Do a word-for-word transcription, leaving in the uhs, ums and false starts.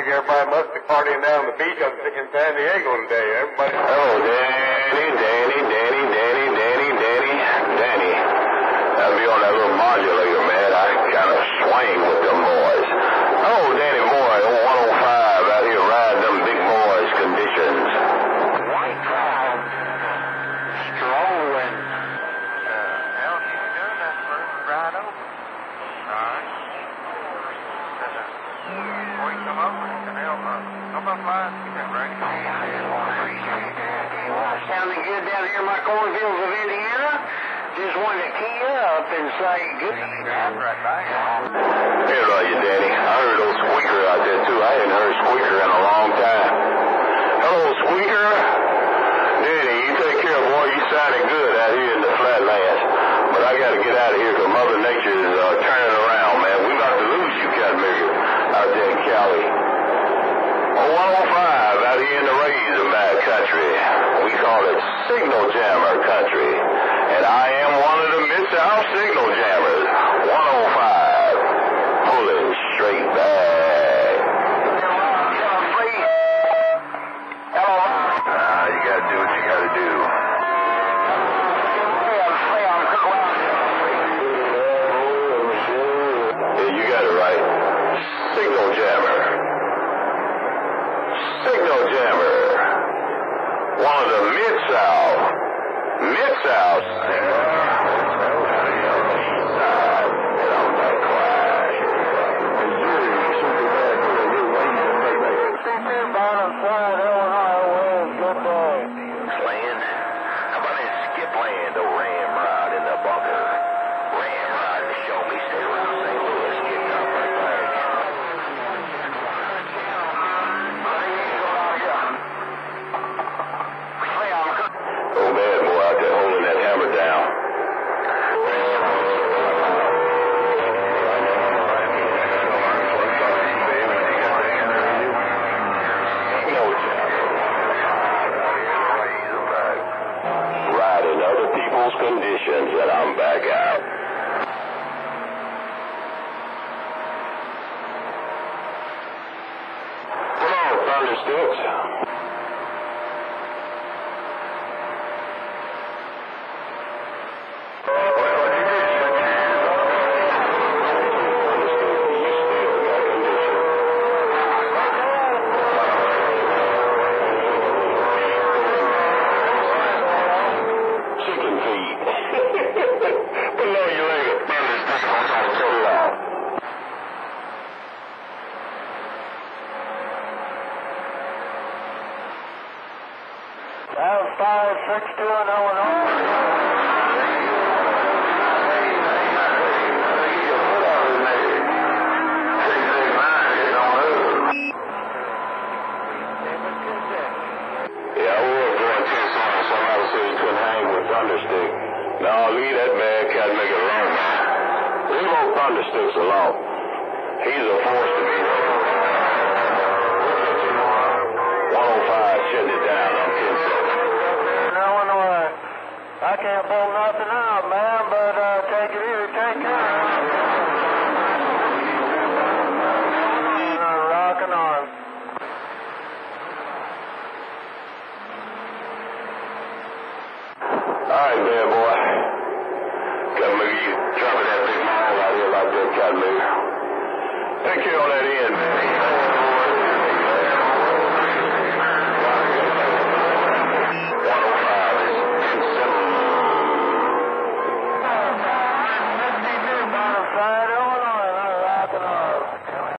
like everybody must be partying down the beach up in San Diego today. Everybody. Oh, Danny, Danny, Danny, Danny, Danny, Danny, Danny. I'll be on that little modulator, man. I kind of swing with them boys. Oh, Danny boy, oh, one oh five out here riding them big boys conditions. WhiteCloud. Strolling. Uh, hell, you doing that first ride over? All right. Before you come over, can help us. Come up, line. You can bring it. Sounding good down here in my cornfields of Indiana. Just wanted to key up and say good. That's right back. Here are you, Danny. I heard old Squeaker out there, too. I hadn't heard Squeaker in a long time. Hello, Squeaker. Danny, you take care, boy. You sounding good out here in the flatlands. But I got to get out of here because Mother Nature is uh, turning around, man. We about to lose you, Cottonmouth, out there in Cali. Oh, one oh five out here in the Razorback country. We call it Signal Jammer country. And I am one of the Mid-South Signal Jammers. one oh five. Pulling straight back. Hello. Ah, you got to do what you got to do. Yeah, you got it right. Signal Jammer. Signal Jammer. One of the Mid-South. Mid-South Signal. Land? How about in Skip Land, old RamRod in the bunker? RamRod to show me stay around Saint Louis, getting up right back. Oh man, boy, out there holding that hammer down. Riding other people's conditions, and I'm back out. Hello, Thundersticks. Chicken feed. Below your leg, Thunderstick on top of it all. Five, five, six, two, and Illinois. Yeah, I was going to something. Somebody said you couldn't hang with Thunderstick. No, leave that bad cat make it alone, man. Leave old Thundersticks alone. He's a force to be reckoned with. one oh five, shut it down. I'm kidding. Illinois. I can't pull nothing out, man, but uh, take it easy, take care. Rocking on. All right, man, boy. Cottonmouth, you dropping that big mall out here like that, Cottonmouth. Take care on that end, man.